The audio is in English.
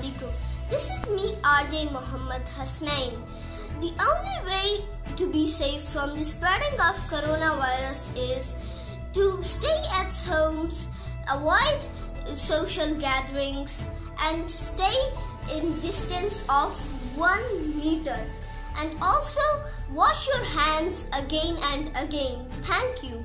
alaikum. This is me, RJ Muhammad Hasnain. The only way to be safe from the spreading of coronavirus is to stay at homes, avoid social gatherings, and stay in distance of 1 meter. And also wash your hands again and again. Thank you.